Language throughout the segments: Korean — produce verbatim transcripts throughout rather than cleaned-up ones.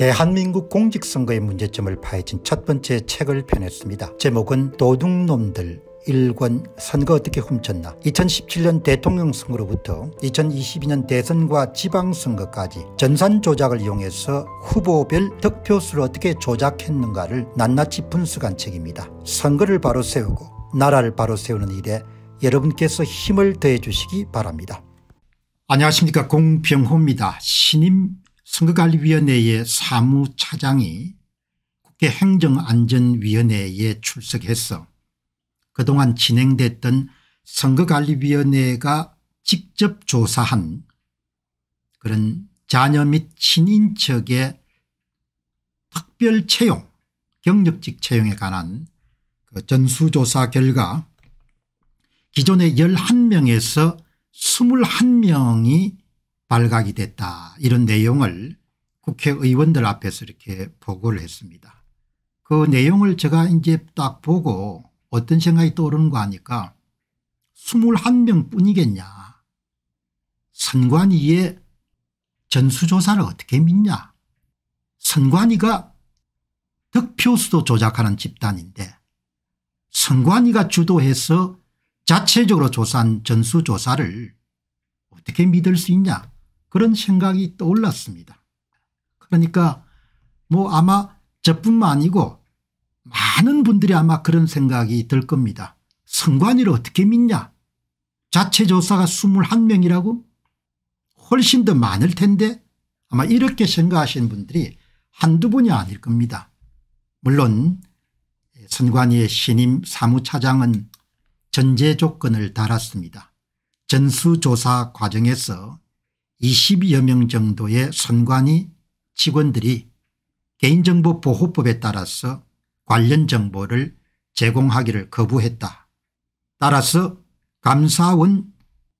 대한민국 공직선거의 문제점을 파헤친 첫 번째 책을 펴냈습니다. 제목은 도둑놈들 일 권 선거 어떻게 훔쳤나. 이천십칠 년 대통령 선거로부터 이천이십이 년 대선과 지방선거까지 전산 조작을 이용해서 후보별 득표수를 어떻게 조작했는가를 낱낱이 분석한 책입니다. 선거를 바로 세우고 나라를 바로 세우는 일에 여러분께서 힘을 더해 주시기 바랍니다. 안녕하십니까, 공병호입니다. 신임 선거관리위원회의 사무차장이 국회 행정안전위원회에 출석해서 그동안 진행됐던 선거관리위원회가 직접 조사한 그런 자녀 및 친인척의 특별 채용, 경력직 채용에 관한 그 전수조사 결과 기존의 열한 명에서 이십일 명이 발각이 됐다, 이런 내용을 국회의원들 앞에서 이렇게 보고를 했습니다. 그 내용을 제가 이제 딱 보고 어떤 생각이 떠오르는 거 하니까 이십일 명 뿐이겠냐. 선관위의 전수조사를 어떻게 믿냐. 선관위가 득표수도 조작하는 집단인데 선관위가 주도해서 자체적으로 조사한 전수조사를 어떻게 믿을 수 있냐, 그런 생각이 떠올랐습니다. 그러니까 뭐 아마 저뿐만 아니고 많은 분들이 아마 그런 생각이 들 겁니다. 선관위를 어떻게 믿냐. 자체 조사가 이십일 명이라고? 훨씬 더 많을 텐데. 아마 이렇게 생각하시는 분들이 한두 분이 아닐 겁니다. 물론 선관위의 신임 사무차장은 전제 조건을 달았습니다. 전수조사 과정에서 이십여 명 정도의 선관위 직원들이 개인정보보호법에 따라서 관련 정보를 제공하기를 거부했다. 따라서 감사원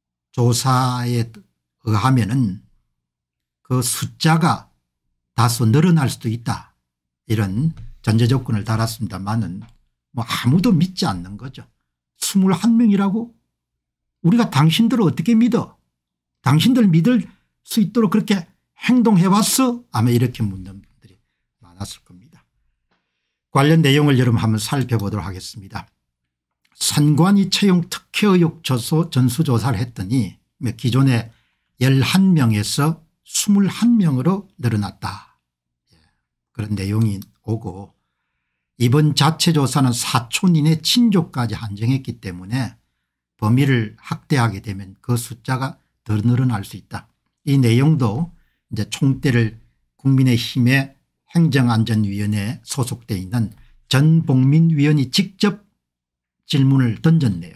조사에 의하면은 그 숫자가 다소 늘어날 수도 있다, 이런 전제 조건을 달았습니다만은 뭐 아무도 믿지 않는 거죠. 이십일 명이라고? 우리가 당신들을 어떻게 믿어? 당신들 믿을 수 있도록 그렇게 행동해 왔어? 아마 이렇게 묻는 분들이 많았을 겁니다. 관련 내용을 여러분 한번 살펴보도록 하겠습니다. 선관위 채용 특혜 의혹 전수조사를 했더니 기존에 열한 명에서 이십일 명으로 늘어났다, 그런 내용이 오고, 이번 자체 조사는 사촌인의 친족까지 한정했기 때문에 범위를 확대하게 되면 그 숫자가 더 늘어날 수 있다. 이 내용도 이제 총대를 국민의힘의 행정안전위원회에 소속되어 있는 전봉민 위원이 직접 질문을 던졌네요.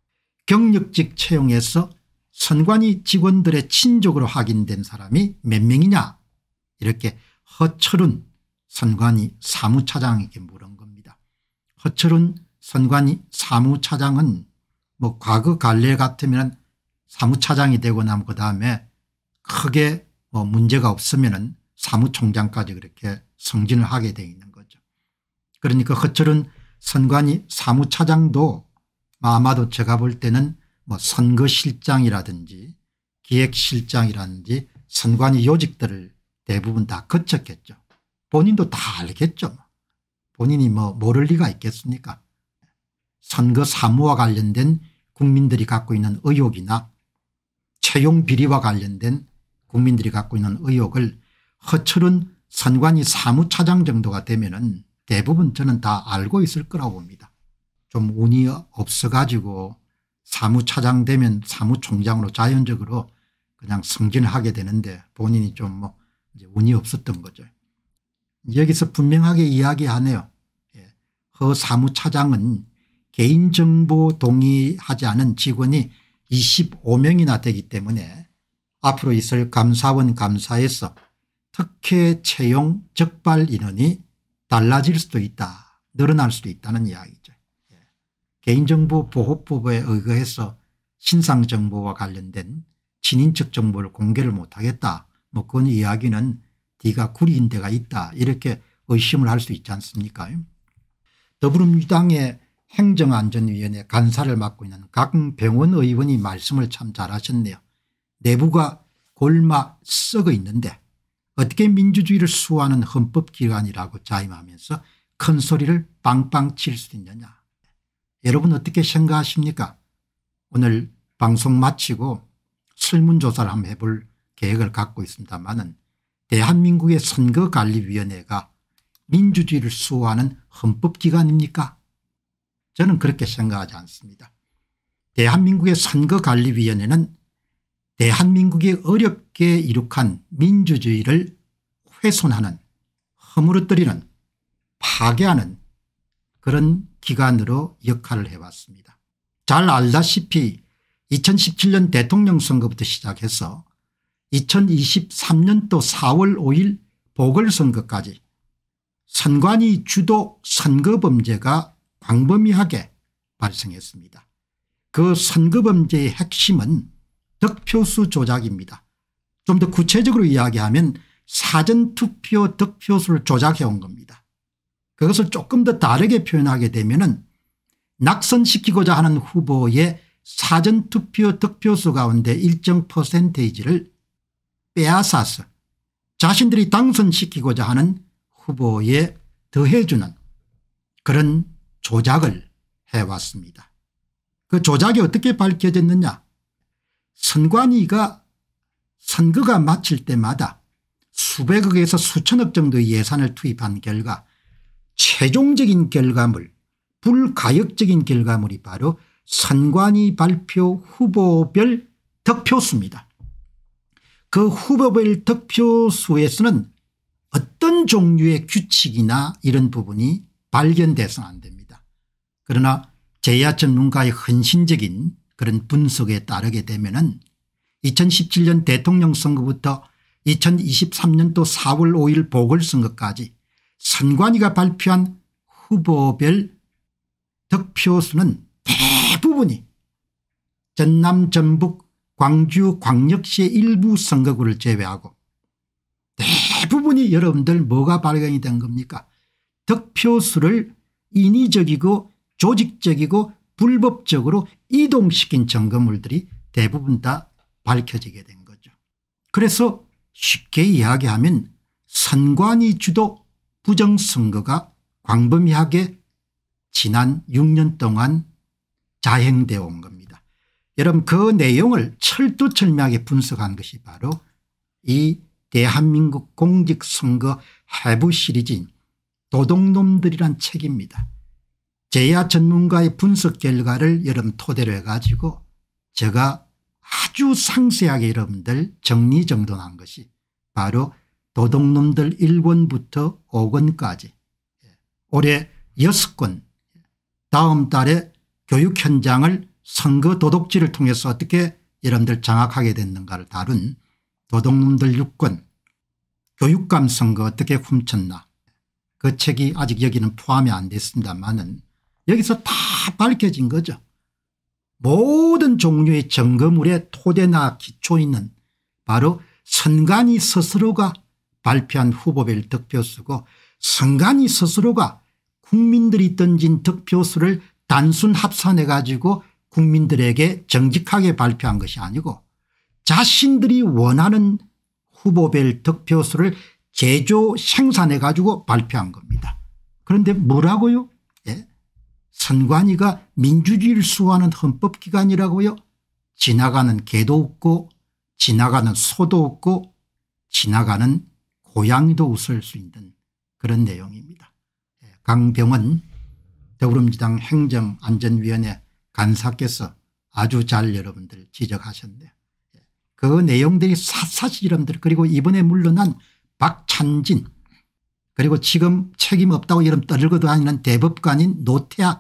경력직 채용에서 선관위 직원들의 친족으로 확인된 사람이 몇 명이냐, 이렇게 허철은 선관위 사무차장에게 물은 겁니다. 허철은 선관위 사무차장은 뭐 과거 관례 같으면 사무차장이 되고 나면 그다음에 크게 뭐 문제가 없으면은 사무총장까지 그렇게 승진을 하게 돼 있는 거죠. 그러니까 허철은 선관위 사무차장도 아마도 제가 볼 때는 뭐 선거실장이라든지 기획실장이라든지 선관위 요직들을 대부분 다 거쳤겠죠. 본인도 다 알겠죠. 본인이 뭐 모를 리가 있겠습니까. 선거 사무와 관련된 국민들이 갖고 있는 의혹이나 채용 비리와 관련된 국민들이 갖고 있는 의혹을 허철은 선관위 사무차장 정도가 되면은 대부분 저는 다 알고 있을 거라고 봅니다. 좀 운이 없어 가지고 사무차장 되면 사무총장으로 자연적으로 그냥 승진을 하게 되는데 본인이 좀 뭐 이제 운이 없었던 거죠. 여기서 분명하게 이야기하네요. 허 사무차장은 개인정보 동의하지 않은 직원이 이십오 명이나 되기 때문에 앞으로 있을 감사원 감사에서 특혜 채용 적발 인원이 달라질 수도 있다, 늘어날 수도 있다는 이야기죠. 개인정보보호법에 의거해서 신상정보와 관련된 친인척 정보를 공개를 못하겠다, 뭐 그런 이야기는 네가 구린 데가 있다, 이렇게 의심을 할 수 있지 않습니까. 더불어민주당의 행정안전위원회 간사를 맡고 있는 강병원 의원이 말씀을 참 잘하셨네요. 내부가 골마 썩어 있는데 어떻게 민주주의를 수호하는 헌법기관이라고 자임하면서 큰 소리를 빵빵 칠 수 있느냐. 여러분 어떻게 생각하십니까? 오늘 방송 마치고 설문조사를 한번 해볼 계획을 갖고 있습니다마는 대한민국의 선거관리위원회가 민주주의를 수호하는 헌법기관입니까? 저는 그렇게 생각하지 않습니다. 대한민국의 선거관리위원회는 대한민국이 어렵게 이룩한 민주주의를 훼손하는, 허물어뜨리는, 파괴하는 그런 기관으로 역할을 해왔습니다. 잘 알다시피 이천십칠 년 대통령 선거부터 시작해서 이천이십삼 년도 사월 오일 보궐선거까지 선관위 주도 선거범죄가 광범위하게 발생했습니다. 그 선거범죄의 핵심은 득표수 조작입니다. 좀 더 구체적으로 이야기하면 사전투표 득표수를 조작해온 겁니다. 그것을 조금 더 다르게 표현하게 되면은 낙선시키고자 하는 후보의 사전투표 득표수 가운데 일정 퍼센테이지를 빼앗아서 자신들이 당선시키고자 하는 후보에 더해주는 그런 조작을 해왔습니다. 그 조작이 어떻게 밝혀졌느냐. 선관위가 선거가 마칠 때마다 수백억에서 수천억 정도의 예산을 투입한 결과 최종적인 결과물, 불가역적인 결과물이 바로 선관위 발표 후보별 득표수입니다. 그 후보별 득표수에서는 어떤 종류의 규칙이나 이런 부분이 발견돼서는 안 됩니다. 그러나 제야 전문가의 헌신적인 그런 분석에 따르게 되면은 이천십칠 년 대통령 선거부터 이천이십삼 년도 사월 오일 보궐선거까지 선관위가 발표한 후보별 득표수는 대부분이 전남 전북 광주 광역시의 일부 선거구를 제외하고 대부분이 여러분들 뭐가 발견이 된 겁니까? 득표수를 인위적이고 조직적이고 불법적으로 이동시킨 점거물들이 대부분 다 밝혀지게 된 거죠. 그래서 쉽게 이야기하면 선관위 주도 부정선거가 광범위하게 지난 육 년 동안 자행되어 온 겁니다. 여러분 그 내용을 철두철미하게 분석한 것이 바로 이 대한민국 공직선거 해부 시리즈인 도둑놈들이란 책입니다. 제야 전문가의 분석 결과를 여러분 토대로 해가지고 제가 아주 상세하게 여러분들 정리정돈한 것이 바로 도둑놈들 일 권부터 오 권까지 올해 여섯 권, 다음 달에 교육 현장을 선거 도둑질을 통해서 어떻게 여러분들 장악하게 됐는가를 다룬 도둑놈들 육 권, 교육감 선거 어떻게 훔쳤나, 그 책이 아직 여기는 포함이 안 됐습니다만은 여기서 다 밝혀진 거죠. 모든 종류의 점거물의 토대나 기초 있는 바로 선관위 스스로가 발표한 후보별 득표수고, 선관위 스스로가 국민들이 던진 득표수를 단순 합산해 가지고 국민들에게 정직하게 발표한 것이 아니고 자신들이 원하는 후보별 득표수를 제조 생산해 가지고 발표한 겁니다. 그런데 뭐라고요? 예? 선관위가 민주주의를 수호하는 헌법기관이라고요? 지나가는 개도 없고 지나가는 소도 없고 지나가는 고양이도 웃을 수 있는 그런 내용입니다. 강병원 더불어민주당 행정안전위원회 간사께서 아주 잘 여러분들 지적하셨네요. 그 내용들이 사사시 여러분들, 그리고 이번에 물러난 박찬진, 그리고 지금 책임 없다고 여러분 떠들고 다니는 대법관인 노태학,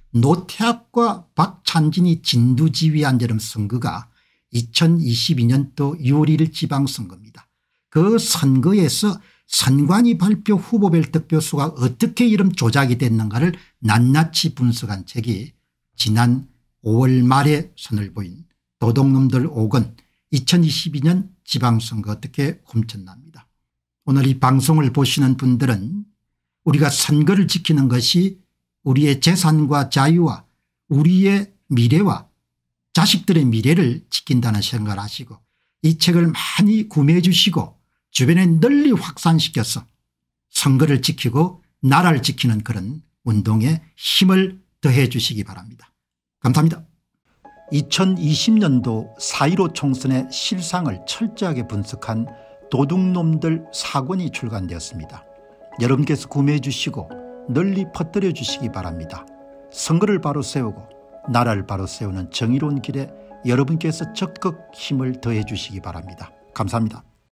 노태학과 박찬진이 진두지휘한 여러분 선거가 이천이십이 년도 유월 일일 지방선거입니다. 그 선거에서 선관위 발표 후보별 득표수가 어떻게 이런 조작이 됐는가를 낱낱이 분석한 책이 지난 오월 말에 선을 보인 도둑놈들 오 권 이천이십이 년 지방선거 어떻게 훔쳤납니다. 오늘 이 방송을 보시는 분들은 우리가 선거를 지키는 것이 우리의 재산과 자유와 우리의 미래와 자식들의 미래를 지킨다는 생각을 하시고 이 책을 많이 구매해 주시고 주변에 널리 확산시켜서 선거를 지키고 나라를 지키는 그런 운동에 힘을 더해 주시기 바랍니다. 감사합니다. 이천이십 년도 사 일오 총선의 실상을 철저하게 분석한 도둑놈들 사 권이 출간되었습니다. 여러분께서 구매해 주시고 널리 퍼뜨려 주시기 바랍니다. 선거를 바로 세우고 나라를 바로 세우는 정의로운 길에 여러분께서 적극 힘을 더해 주시기 바랍니다. 감사합니다.